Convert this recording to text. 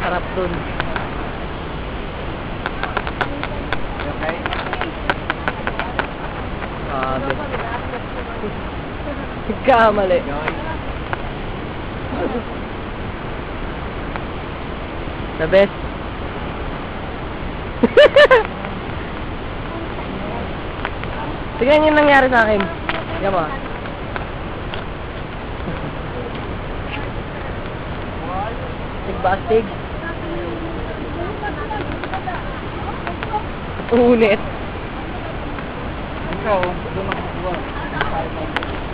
harap dun. Okay? Sabi. Kamali. The best. Tignan yung nangyari sa akin. Tignan mo. Tigbastig. Unit. Ikaw, doon ako.